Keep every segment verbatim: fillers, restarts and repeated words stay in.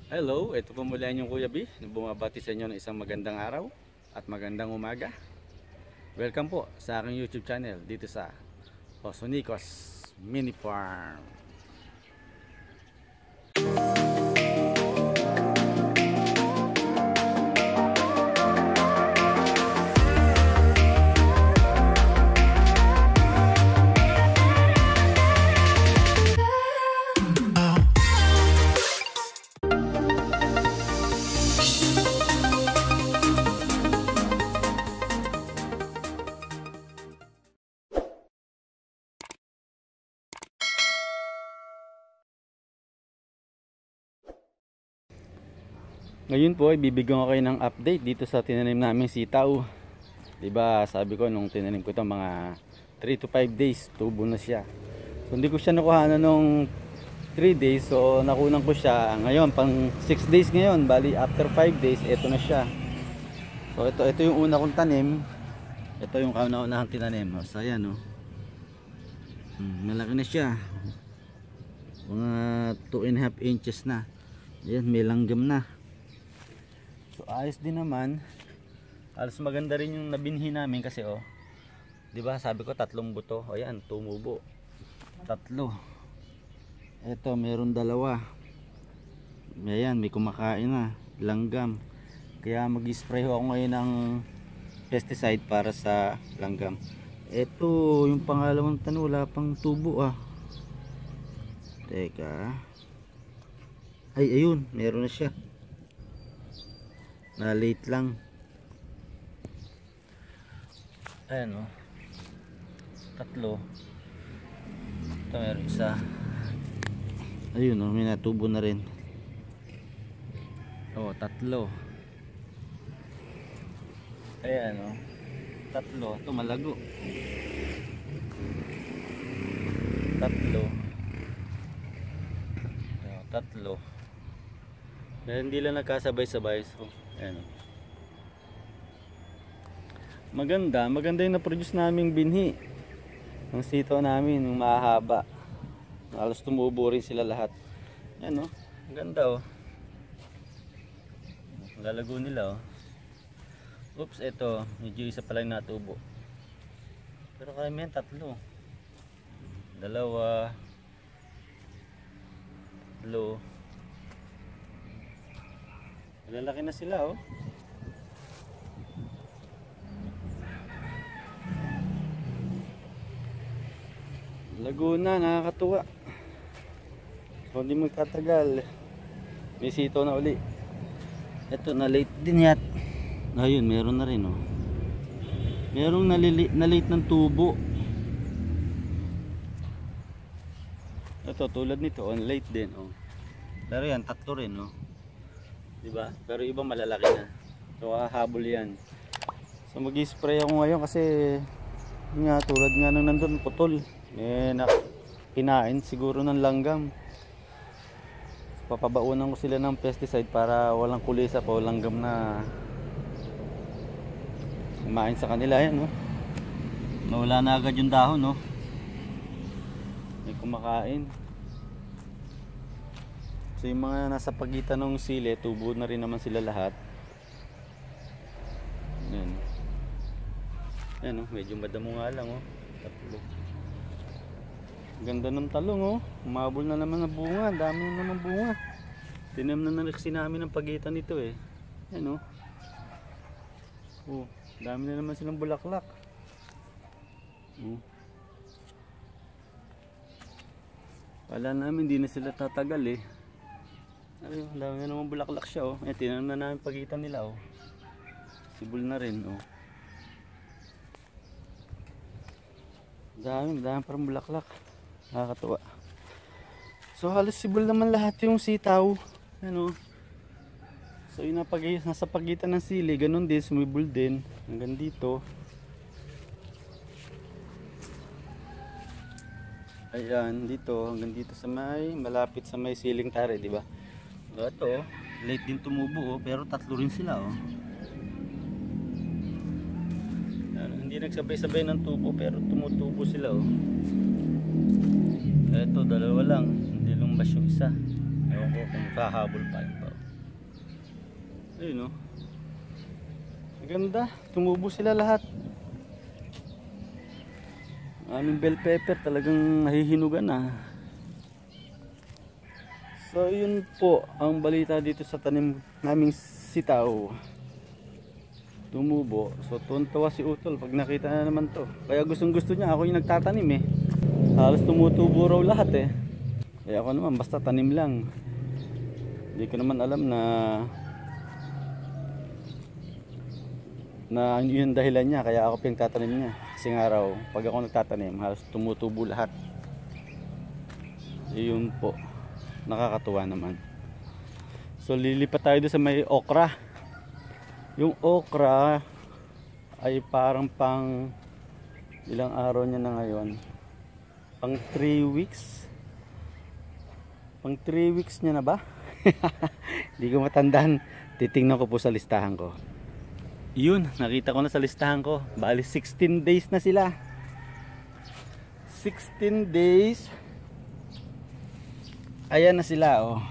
Hello, ito po muli ang inyong Kuya B. Bumabati sa inyo ng isang magandang araw at magandang umaga. Welcome po sa aking YouTube channel dito sa Osonicos Mini Farm. Ngayon po ay bibigyan ko kayo ng update dito sa tinanim naming sitaw. Diba sabi ko nung tinanim ko ito mga three to five days tubo na siya. So hindi ko siya nakuha na nung three days, so nakunan ko siya ngayon pang six days ngayon. Bali after five days ito na siya. So ito ito yung una kong tanim. Ito yung kauna-unahang tinanim. So ayan oh. Hmm, malaki na siya. Mga two and a half inches na. Ayan, may langgam na. So ayos din naman. Halos maganda rin yung nabinhi namin kasi oh. 'Di ba? Sabi ko tatlong buto. O yan, tumubo. Tatlo. Ito, meron dalawa. Ayan, may kumakain na, langgam. Kaya mag-spray ako ngayon ng pesticide para sa langgam. Ito, yung pangalawang tanong, wala pang tubo ah. Teka. Ay, ayun, meron na siya. Na late lang. Ayan o. Tatlo. Ito meron isa. Ayun o, may natubo na rin. O, tatlo. Ayan o. Tatlo. Ito malago. Tatlo. Ayan, tatlo. Dahil hindi lang nagkasabay-sabay. So, ayan. Maganda, maganda yung na-produce naming binhi. Ang sitaw namin, yung mahaba. Halos tumubo rin sila lahat. Ayan oh, maganda oh. Lalago nila oh. Oops, ito, medyo isa pa lang natubo. Pero karamihan tatlo. Dalawa. Tatlo. Lalaki na sila oh. Laguna, nakakatuwa. So hindi magtatagal, may sitaw na uli. Ito na late din yat. Ayun, meron na rin oh. Merong na late ng tubo. Ito tulad nito, on late din oh. Pero yan, tatlo rin oh. Diba? Pero iba malalaki na. So hahabol yan. So mag-spray ako ngayon kasi nga tulad nga nung nandun putol. Eh na kinain siguro ng langgam. So, papabaunan ko sila ng pesticide para walang kulisa pa o langgam na kumain sa kanila yan no. Nawala na agad yung dahon no. May kumakain. So yung mga nasa pagitan ng sili, tubo na rin naman sila lahat. Yan. Yan oh, medyo madamo nga lang oh. Tatlo. Ganda ng talong oh. Umabol na naman ang bunga, dami na naman bunga. Tinam na naliksi namin ang pagitan nito eh. Yan oh. Oh, dami na naman silang bulaklak. Oh. Kala namin hindi na sila tatagal eh. Ayun, dami na naman bulaklak siya oh. Eh, tinanong na namin pagitan nila oh. Sibol na rin oh. Dami, dami parang bulaklak. Nakakatuwa. So halos sibol naman lahat yung sitaw. Ano? So yun na pag nasa pagitan ng sili, ganun din, sumibol din. Hanggang dito. Ayan, dito, hanggang dito sa may, malapit sa may siling tare, di ba? Ito, late din tumubo, oh, pero tatlo rin sila, oh. Ayan, hindi nagsabay-sabay ng tubo, pero tumutubo sila, oh. Ito, dalawa lang, hindi lumbas yung isa. Ewan ko kung kahabol pa yun pa. Ayun oh. Maganda, tumubo sila lahat. Aming bell pepper talagang nahihinugan na. So yun po ang balita dito sa tanim naming sitaw. Tumubo. So tuntawa si Utol pag nakita na naman to. Kaya gustong gusto niya ako yung nagtatanim eh. Halos tumutubo raw lahat eh. Kaya ako naman basta tanim lang. Hindi ko naman alam na na yun dahilan niya kaya ako pinagtatanim niya. Kasi nga raw pag ako nagtatanim halos tumutubo lahat. Yun po. Nakakatuwa naman. So lilipat tayo doon sa may okra. Yung okra ay parang pang ilang araw niya na ngayon, pang three weeks pang three weeks niya na ba? Hindi ko matandaan. Titingnan ko po sa listahan ko. Yun, nakita ko na sa listahan ko. Bali sixteen days na sila. Sixteen days. Ayan na sila oh.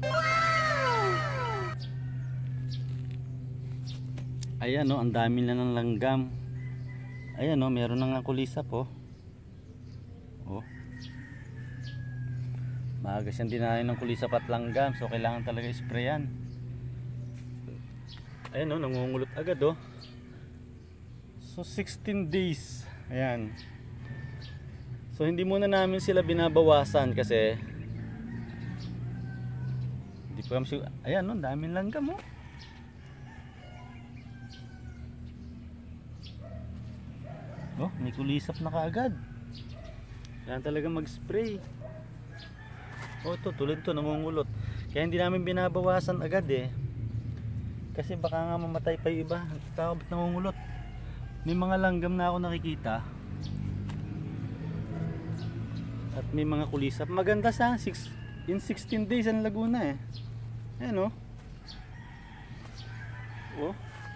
Ayan oh, ang dami na ng langgam. Ayan oh, meron na nga kulisap oh. Oh. Maaga siyang dinahin ng kulisap at langgam, so kailangan talaga isprayan. Ayan oh, nangungulot agad oh. So sixteen days. Ayan. So hindi muna namin sila binabawasan kasi hindi ko kami. Ayan oh, daming langgam oh. Oh, may kulisap na kaagad. Kailangan talaga mag-spray. Oh, ito tulad to, nangungulot. Kaya hindi namin binabawasan agad eh. Kasi baka nga mamatay pa yung iba. Ba't nangungulot? May mga langgam na ako nakikita. At may mga kulisap. Maganda sa six, in sixteen days ang Laguna eh. Ayan oh. Oh.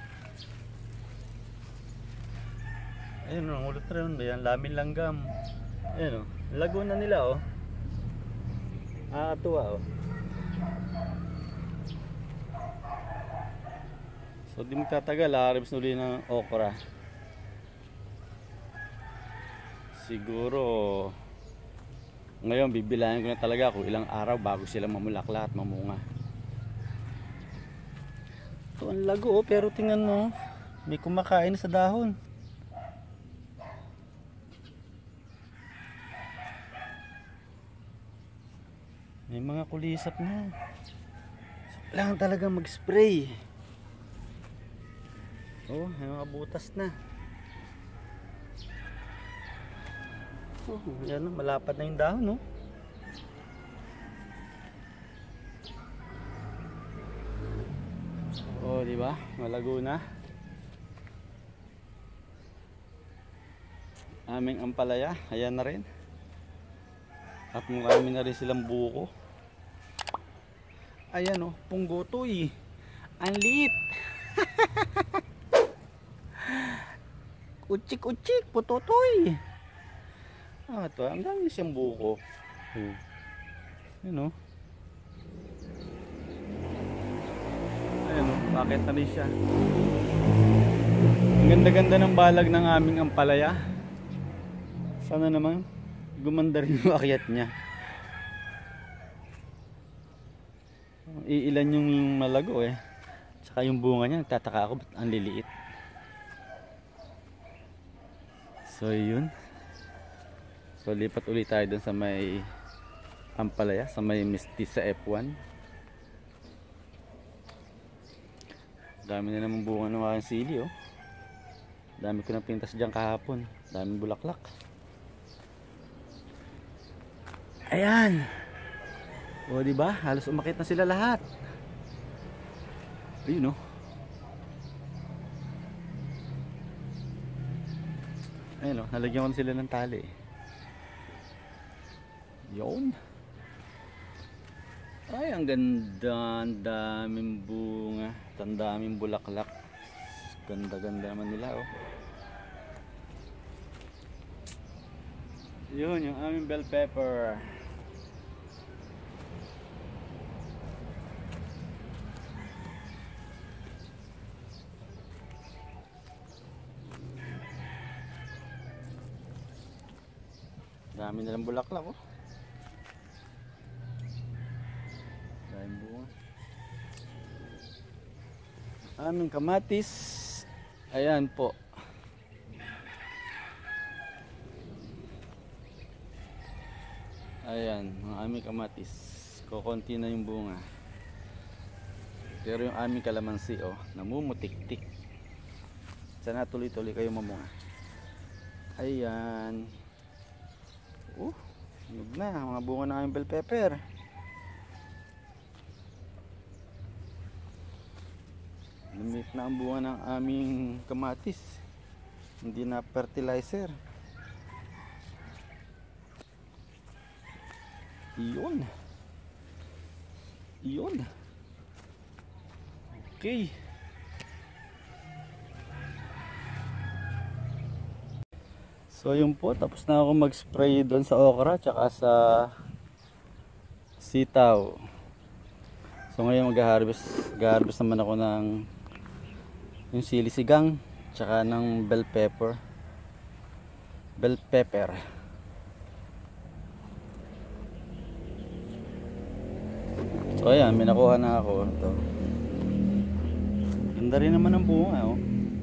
Ayun, nangulot na rin. Ayan, laming langgam. Ayan oh. Laguna nila oh. Nakakatuwa oh. So di magtatagal, harvest na uli ng okra. Siguro ngayon bibilahin ko na talaga kung ilang araw bago sila mamulakla at mamunga. Ito ang lago oh, pero tingnan mo, may kumakain sa dahon. May mga kulisap na. So, kailangan talaga mag-spray. Oh, may mga butas na. Oh, yan, malapad na yung dahon, no? Oh, di ba? Malago na. Aming ampalaya, ayan na rin. At marami na rin silang buko. Ayan oh, punggotoy. Ang liit. Utsik-utsik, putotoy. Ah, ito, ang dami siyang buko. Hmm. Ayan oh. Ayan oh, bakit na rin siya. Ang ganda-ganda ng balag ng aming ampalaya. Sana naman gumanda rin yung akyat niya. Iilan yung malago eh. Tsaka yung bunga niya, nagtataka ako ba't ang liliit. So yun. So lipat ulit tayo dun sa may ampalaya, sa may mistis sa F one. Dami na naman bunga ng aking sili oh. Dami ko na pintas dyan kahapon. Daming bulaklak. Ayan. O di ba? Halos umakit na sila lahat. Ayun oh. Ayun oh, nalagyan ko na sila ng tali. Yun. Ay, ang ganda, ang daming bunga, ang daming bulaklak. Ganda-ganda naman nila oh. Yun, yung aming bell pepper. Dami nilang bulaklak oh. Daming bunga. Aming kamatis. Ayan po. Ayan, ang aming kamatis. Kokonti na yung bunga. Pero yung aming kalamansi oh, namumutik-tik. Sana tuloy-tuloy kayo mamunga. Ayan. Uh, hinog na mga bunga ng aming bell pepper. Lumit na ang bunga ng aming kamatis. Hindi na fertilizer. Iyon. Iyon. Okay. So yun po, tapos na ako mag-spray doon sa okra tsaka sa sitaw. So ngayon mag-harvest, mag-harvest naman ako ng yung sili sigang tsaka ng bell pepper. Bell pepper. So ayan, may nakuha na ako. Ito. Ganda rin naman ang bunga oh.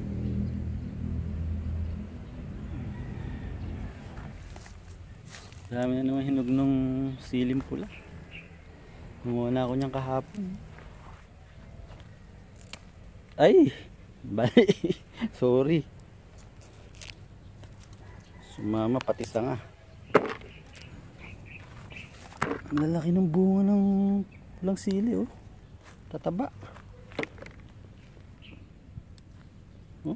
Dami na naman hinog nung silim pula. Kumuha na ako niyang kahapon. Ay! Bali! Sorry. Sumama pati sanga. Ang lalaki ng bunga ng pulang sili oh. Tataba. Oh.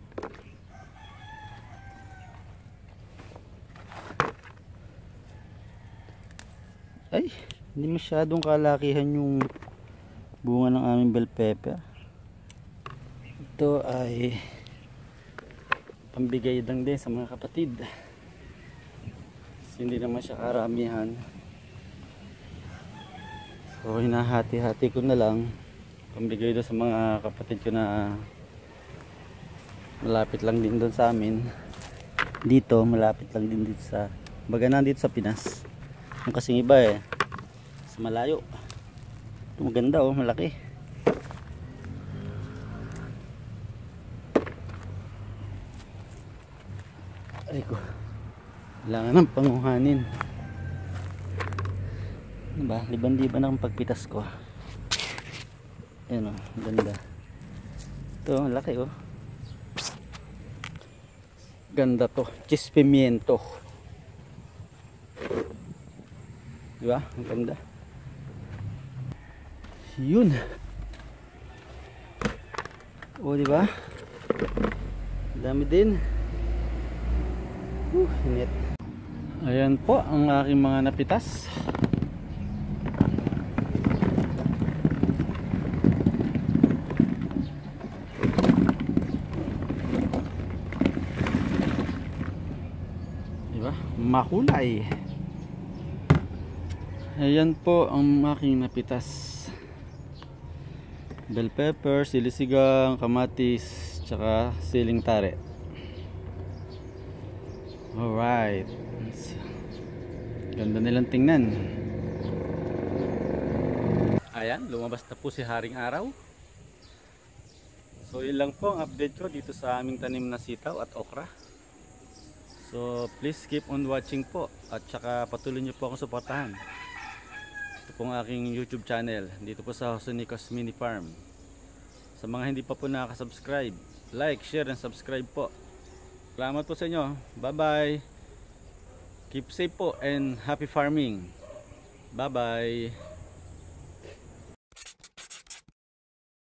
Ay, hindi masyadong kalakihan yung bunga ng aming bell pepper. Ito ay pambigay lang din sa mga kapatid. Kasi hindi naman siya karamihan. So hinahati-hati ko na lang pambigay doon sa mga kapatid ko na malapit lang din doon sa amin. Dito malapit lang din dito sa baga nandito sa Pinas. Yung kasing iba eh sa malayo. Ito maganda oh, malaki. Ay ko, kailangan ng panguhanin. Ano ba? Liban-liban ang pagpitas ko. Ayan o, ganda. Ito, laki o. Ganda to. Cheese pimiento. Diba? Ang ganda. Yun. O, diba? Dami din. Uh, init. Ayan po ang aking mga napitas. Makulay. Ayan po ang aking napitas. Bell pepper, sili sigang, kamatis, tsaka siling tare. Alright. Ganda nilang tingnan. Ayan, lumabas na po si Haring Araw. So yun lang po ang update ko dito sa aming tanim na sitaw at okra. So please keep on watching po at saka patuloy nyo po akong suportahan. Ito pong aking YouTube channel dito po sa Jose Nicos Mini Farm. Sa mga hindi pa po nakaka-subscribe, like, share and subscribe po. Salamat po sa inyo. Bye bye. Keep safe po and happy farming. Bye bye.